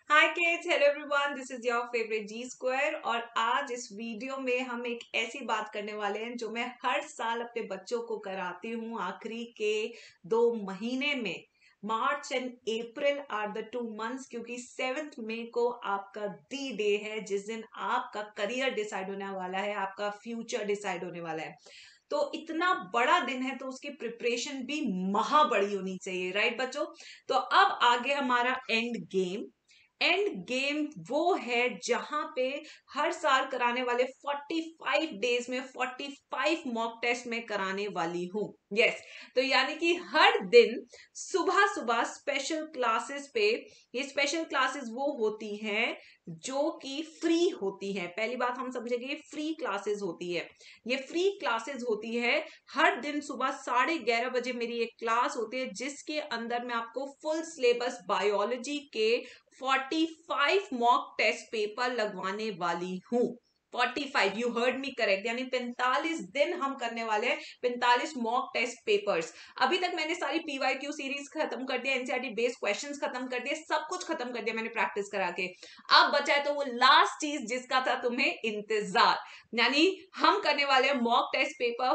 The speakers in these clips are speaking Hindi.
Hi kids, hello everyone, this is your favourite G square. और आज इस वीडियो में हम एक ऐसी बात करने वाले हैं जो मैं हर साल अपने बच्चों को कराती हूँ आखिरी के 2 महीने में। March and April are the 2 months, क्योंकि 7 मई को आपका दी डे है जिस दिन आपका करियर डिसाइड होने वाला है, आपका फ्यूचर डिसाइड होने वाला है। तो इतना बड़ा दिन है तो उसकी प्रिपरेशन भी महा बड़ी होनी चाहिए, राइट बच्चों। तो अब आगे हमारा एंड गेम वो है जहां पे हर साल कराने वाले 45 डेज में 45 मॉक टेस्ट में कराने वाली हूं। यस, तो यानी कि हर दिन सुबह सुबह स्पेशल क्लासेस पे, ये स्पेशल क्लासेस वो होती हैं जो कि फ्री होती हैं। पहली बात हम समझेंगे, फ्री क्लासेस होती है। ये फ्री क्लासेस होती है। हर दिन सुबह 11:30 बजे मेरी एक क्लास होती है जिसके अंदर मैं आपको फुल सिलेबस बायोलॉजी के 45 मॉक टेस्ट पेपर लगवाने वाली हूं। 45, यू हर्ड मी करेक्ट, यानी 45 दिन हम करने वाले हैं 45 मॉक टेस्ट पेपर्स। अभी तक मैंने सारी पीवाईक्यू सीरीज खत्म कर दिया, एनसीईआरटी बेस्ड क्वेश्चंस खत्म कर दिए, सब कुछ खत्म कर दिया मैंने प्रैक्टिस करा के। अब बचा है तो वो लास्ट चीज जिसका था तुम्हें इंतजार, यानी हम करने वाले हैं mock test paper,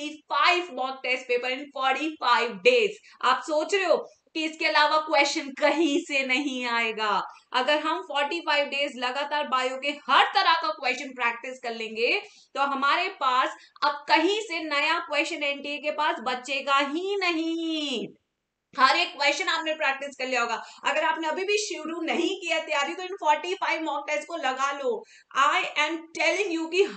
45 mock test paper in 45 days. आप सोच रहे हो कि इसके अलावा क्वेश्चन कहीं से नहीं आएगा। अगर हम 45 डेज लगातार बायो के हर तरह का क्वेश्चन प्रैक्टिस कर लेंगे तो हमारे पास अब कहीं से नया क्वेश्चन एनटीए के पास बचेगा ही नहीं। हर एक क्वेश्चन आपने प्रैक्टिस कर लिया होगा। अगर आपने अभी भी शुरू नहीं किया तैयारी तो इन 45 मॉक टेस्ट को लगा लो। आई एम टेलिंग यू कि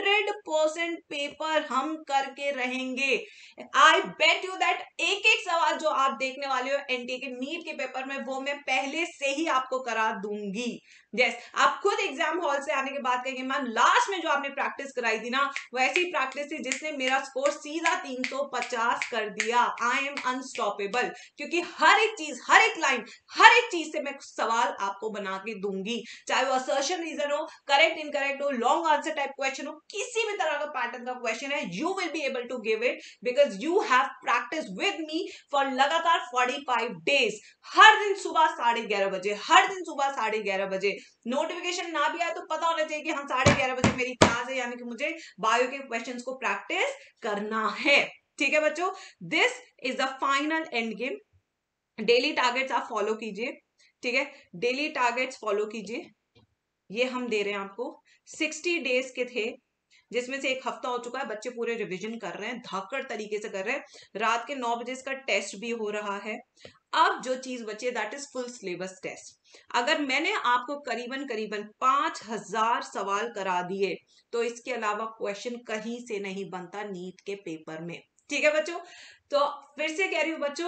100% पेपर हम करके रहेंगे। आई बेट यू दैट एक एक सवाल जो आप देखने वाले हो एनटीए के नीट के पेपर में वो मैं पहले से ही आपको करा दूंगी। यस, आप खुद एग्जाम हॉल से आने के बाद कहेंगे मैम लास्ट में जो आपने प्रैक्टिस कराई थी ना वैसी प्रैक्टिस थी जिसने मेरा स्कोर सीधा 350 कर दिया। आई एम अनस्टॉपेबल, क्योंकि हर एक चीज, हर एक लाइन, हर एक चीज से मैं सवाल आपको बना के दूंगी। चाहे वो असर्शन रीजन हो, करेक्ट इनकरेक्ट हो, लॉन्ग आंसर टाइप क्वेश्चन हो, किसी भी तरह का पैटर्न का क्वेश्चन है, you will be able to give it because you have practice with me for लगातार 45 डेज। हर दिन सुबह 11:30 बजे, हर दिन सुबह 11:30 बजे। नोटिफिकेशन ना भी आए तो पता होना चाहिए कि हाँ 11:30 बजे मेरी क्लास है, यानी कि मुझे बायो के क्वेश्चंस को प्रैक्टिस करना है। ठीक है बच्चों, this is the final end game. Daily targets आप फॉलो कीजिए, ठीक है, डेली टारगेट्स फॉलो कीजिए। ये हम दे रहे हैं आपको, 60 डेज के थे जिसमें से एक हफ्ता हो चुका है। बच्चे पूरे रिवीजन कर रहे हैं, धाकड़ तरीके से कर रहे हैं। रात के 9 बजे इसका टेस्ट भी हो रहा है। अब जो चीज बची है that is full syllabus test. अगर मैंने आपको करीबन करीबन 5000 सवाल करा दिए तो इसके अलावा क्वेश्चन कहीं से नहीं बनता नीट के पेपर में। ठीक है बच्चों, तो फिर से कह रही हूं बच्चों,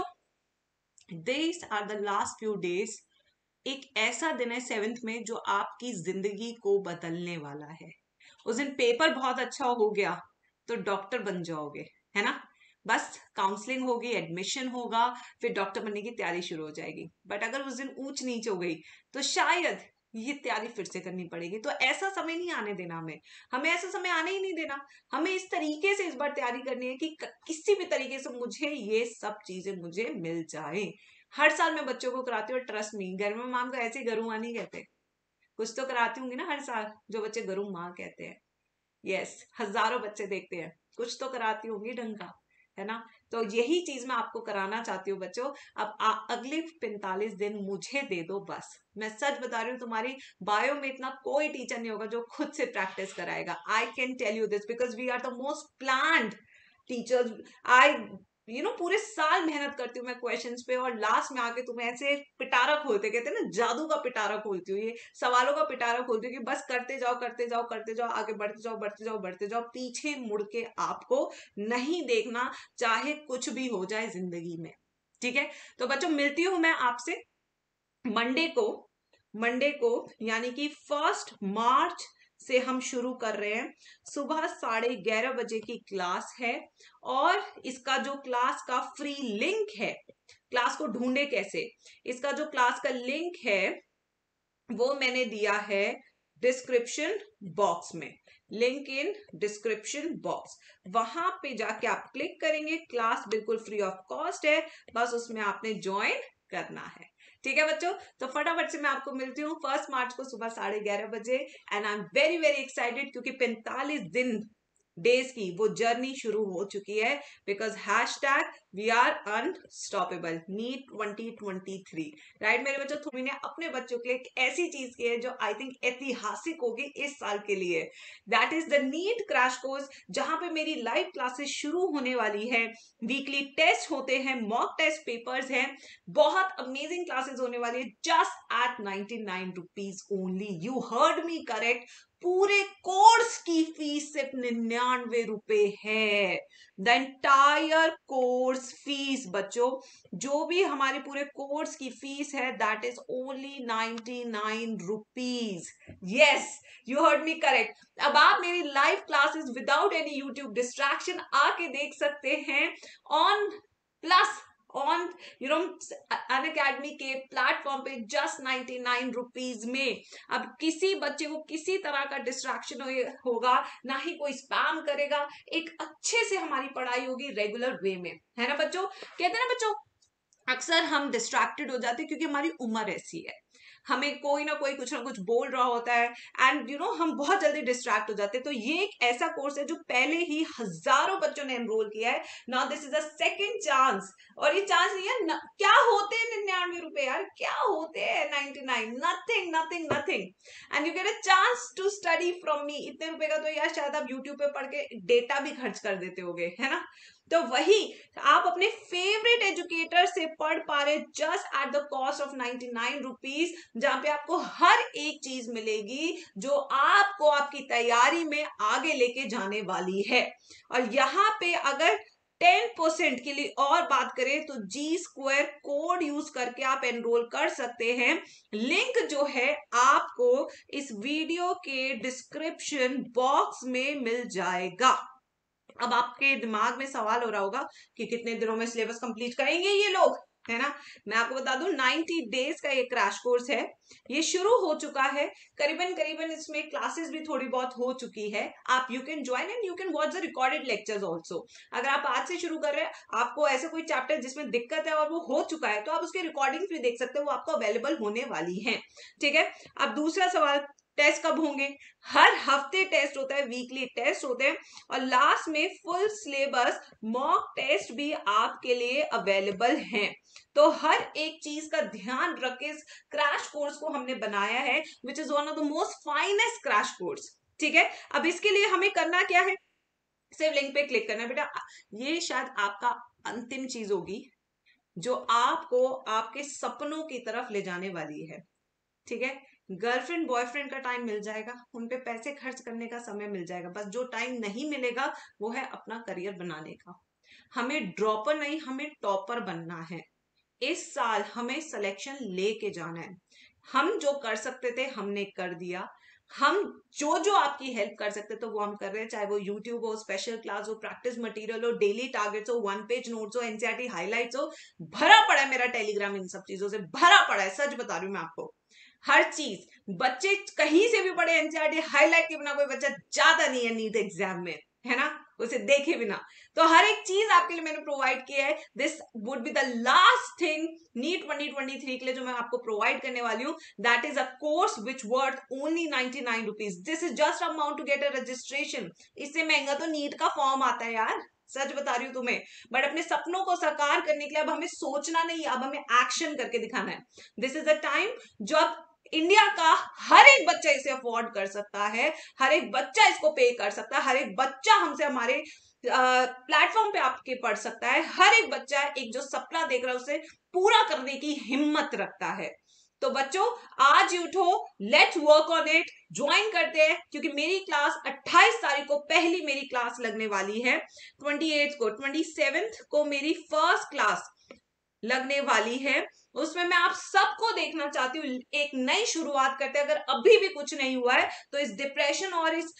this are the last few days. एक ऐसा दिन है 7th में जो आपकी जिंदगी को बदलने वाला है। उस दिन पेपर बहुत अच्छा हो गया तो डॉक्टर बन जाओगे, है ना। बस काउंसलिंग होगी, एडमिशन होगा, फिर डॉक्टर बनने की तैयारी शुरू हो जाएगी। बट अगर उस दिन ऊंच नीच हो गई तो शायद ये तैयारी फिर से करनी पड़ेगी। तो ऐसा समय नहीं आने देना, हमें ऐसा समय आने ही नहीं देना। हमें इस तरीके से इस बार तैयारी करनी है कि किसी भी तरीके से मुझे ये सब चीजें मुझे मिल जाए। हर साल मैं बच्चों को कराती हूँ, ट्रस्ट मी, घर में माम को ऐसे गरुआ नहीं कहते। कुछ तो कराती होंगी ना हर साल जो बच्चे गरु माँ कहते हैं। यस, हजारों बच्चे देखते हैं, कुछ तो कराती होंगी ढंग का, है ना। तो यही चीज मैं आपको कराना चाहती हूँ बच्चों। अब अगले 45 दिन मुझे दे दो बस। मैं सच बता रही हूँ, तुम्हारी बायो में इतना कोई टीचर नहीं होगा जो खुद से प्रैक्टिस कराएगा। I can tell you this because we are the most planned teachers. I पूरे साल मेहनत करती हूँ मैं क्वेश्चंस पे, और लास्ट में आके तुम्हें ऐसे पिटारा खोलते, कहते हैं ना जादू का पिटारा खोलती हूँ, ये सवालों का पिटारा खोलती हूँ कि बस करते जाओ करते जाओ करते जाओ, आगे बढ़ते जाओ बढ़ते जाओ बढ़ते जाओ, पीछे मुड़ के आपको नहीं देखना, चाहे कुछ भी हो जाए जिंदगी में। ठीक है, तो बच्चों मिलती हूं मैं आपसे मंडे को। यानी कि 1 मार्च से हम शुरू कर रहे हैं। सुबह 11:30 बजे की क्लास है, और इसका जो क्लास का फ्री लिंक है, क्लास को ढूंढे कैसे, इसका जो क्लास का लिंक है वो मैंने दिया है डिस्क्रिप्शन बॉक्स में। लिंक इन डिस्क्रिप्शन बॉक्स, वहां पे जाके आप क्लिक करेंगे। क्लास बिल्कुल फ्री ऑफ कॉस्ट है, बस उसमें आपने ज्वाइन करना है। ठीक है बच्चों, तो फटाफट से मैं आपको मिलती हूँ 1 मार्च को सुबह 11:30 बजे। And I am very very excited क्योंकि 45 दिन डेज की वो जर्नी शुरू हो चुकी है, because hashtag we are unstoppable NEET 2023। Right मेरे बच्चों, तुम्हें अपने बच्चों के लिए एक ऐसी चीज की है जो आई थिंक ऐतिहासिक होगी इस साल के लिए। That is the NEET crash course, जहां पे मेरी लाइव क्लासेस शुरू होने वाली है, वीकली टेस्ट होते हैं, मॉक टेस्ट पेपर्स हैं, बहुत अमेजिंग क्लासेस होने वाली है, just at 99 rupees only. You heard me correct, पूरे कोर्स की फीस सिर्फ 99 रुपए है। द एंटायर कोर्स फीस बच्चों, जो भी हमारे पूरे कोर्स की फीस है, that is only 99 rupees. Yes, you heard me correct. अब आप मेरी live classes without any YouTube distraction आके देख सकते हैं ऑन प्लस ऑन अनअकैडमी के प्लेटफॉर्म पे, जस्ट 99 रुपीज में। अब किसी बच्चे को किसी तरह का डिस्ट्रैक्शन होगा, ना ही कोई स्पैम करेगा, एक अच्छे से हमारी पढ़ाई होगी रेगुलर वे में, है ना बच्चों। कहते हैं ना बच्चों, अक्सर हम डिस्ट्रैक्टेड हो जाते हैं क्योंकि हमारी उम्र ऐसी है, हमें कोई ना कोई कुछ ना कुछ बोल रहा होता है, एंड हम बहुत जल्दी डिस्ट्रैक्ट हो जाते हैं। तो ये एक ऐसा कोर्स है जो पहले ही हजारों बच्चों ने एनरोल किया है। Now this is a second chance, और ये चांस नहीं है क्या होते हैं 99 रुपए यार, क्या होते हैं 99, nothing nothing nothing, and you get a chance to study from me. इतने रुपए का तो यार शायद आप यूट्यूब पे पढ़ के डेटा भी खर्च कर देते होगे, है ना। तो वही आप अपने फेवरेट एजुकेटर से पढ़ पा रहे just at the cost of 99 rupees, जहां पे आपको हर एक चीज मिलेगी जो आपको आपकी तैयारी में आगे लेके जाने वाली है। और यहाँ पे अगर 10% के लिए और बात करें तो G2 कोड यूज करके आप एनरोल कर सकते हैं। लिंक जो है आपको इस वीडियो के डिस्क्रिप्शन बॉक्स में मिल जाएगा। अब आपके दिमाग में सवाल हो रहा होगा कि कितने दिनों में सिलेबस कंप्लीट करेंगे ये लोग, है ना। मैं आपको बता दूं 90 डेज का ये क्रैश कोर्स है, ये शुरू हो चुका है, करीबन करीबन इसमें क्लासेस भी थोड़ी बहुत हो चुकी है। आप you can join and you can watch the recorded lectures also. अगर आप आज से शुरू कर रहे हैं, आपको ऐसा कोई चैप्टर जिसमें दिक्कत है और वो हो चुका है, तो आप उसके रिकॉर्डिंग भी देख सकते हो, वो आपको अवेलेबल होने वाली है। ठीक है, अब दूसरा सवाल, टेस्ट कब होंगे। हर हफ्ते टेस्ट होता है, वीकली टेस्ट होते हैं, और लास्ट में फुल सिलेबस मॉक टेस्ट भी आपके लिए अवेलेबल हैं। तो हर एक चीज का ध्यान रख के इस क्रैश कोर्स को हमने बनाया है, which is one of the most finest crash course. ठीक है, अब इसके लिए हमें करना क्या है, सिर्फ लिंक पे क्लिक करना है बेटा। ये शायद आपका अंतिम चीज होगी जो आपको आपके सपनों की तरफ ले जाने वाली है। ठीक है, गर्लफ्रेंड बॉयफ्रेंड का टाइम मिल जाएगा, उन पे पैसे खर्च करने का समय मिल जाएगा, बस जो टाइम नहीं मिलेगा वो है अपना करियर बनाने का। हमें ड्रॉपर नहीं, हमें टॉपर बनना है। इस साल हमें सिलेक्शन लेके जाना है। हम जो कर सकते थे हमने कर दिया, हम जो जो आपकी हेल्प कर सकते तो वो हम कर रहे हैं, चाहे वो यूट्यूब हो, स्पेशल क्लास हो, प्रैक्टिस मटेरियल हो, डेली टारगेट्स हो, 1 पेज नोट्स हो, एनसीईआरटी हाइलाइट्स हो, भरा पड़ा है मेरा टेलीग्राम इन सब चीजों से भरा पड़ा है, सच बता रही हूं मैं आपको। हर चीज, बच्चे कहीं से भी पढ़े, एनसीईआरटी हाईलाइट के बिना कोई बच्चा जाता नहीं है नीट एग्जाम में, है ना, उसे देखे बिना। तो हर एक चीज आपके लिए मैंने प्रोवाइड किया है। This would be the last thing NEET 2023 के लिए जो मैं आपको प्रोवाइड करने वाली हूँ। That is a course which worth only 99 rupees. This is just amount to get a registration. इससे महंगा तो नीट का फॉर्म आता है यार, सच बता रही हूँ तुम्हें। बट अपने सपनों को साकार करने के लिए अब हमें सोचना नहीं, अब हमें एक्शन करके दिखाना है। दिस इज द टाइम जब इंडिया का हर एक बच्चा इसे अफोर्ड कर सकता है, हर एक बच्चा इसको पे कर सकता है, हर एक बच्चा हमसे हमारे प्लेटफॉर्म पे आपके पढ़ सकता है, हर एक बच्चा एक जो सपना देख रहा है उसे पूरा करने की हिम्मत रखता है। तो बच्चों आज ही उठो, let's work on it, join करते हैं, क्योंकि मेरी क्लास 28 तारीख को पहली मेरी क्लास लगने वाली है, 28 को, 27 को मेरी फर्स्ट क्लास लगने वाली है। उसमें मैं आप सबको देखना चाहती हूँ, एक नई शुरुआत करते हैं। अगर अभी भी कुछ नहीं हुआ है तो इस डिप्रेशन और इस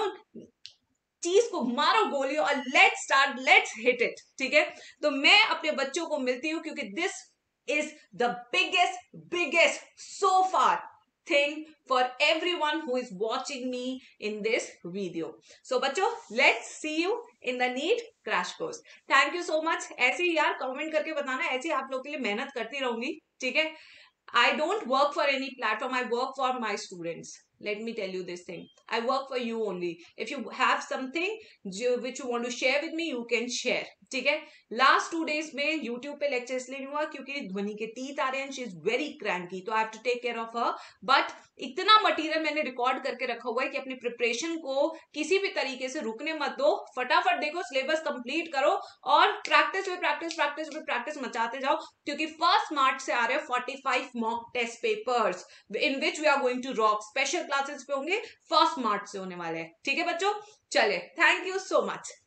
चीज को मारो गोली और let's start, let's hit it. ठीक है, तो मैं अपने बच्चों को मिलती हूँ क्योंकि this is the biggest so far thing for everyone who is watching me in this video. So बच्चों, let's see you in the NEET crash course. Thank you so much. ऐसे ही यार कमेंट करके बताना, ऐसे ही आप लोग के लिए मेहनत करती रहूंगी। ठीक है, I don't work for any platform. I work for my students. Let me tell you this thing. I work for you only. If you have something which you want to share with me, you can share. ठीक है. Last 2 days में YouTube पे lecture इसलिए नहीं हुआ क्योंकि ध्वनि के teeth आ रहे हैं. She is very cranky. तो I have to take care of her. But इतना मटीरियल मैंने रिकॉर्ड करके रखा हुआ है कि अपनी प्रिपरेशन को किसी भी तरीके से रुकने मत दो. फटाफट देखो, सिलेबस कंप्लीट करो और प्रैक्टिस मचाते जाओ, क्योंकि फर्स्ट मार्च से आ रहे हैं 45 mock test papers in which we are going to rock. Special classes पे होंगे, फर्स्ट मार्च से होने वाले हैं. ठीक है बच्चों, चले. Thank you so much.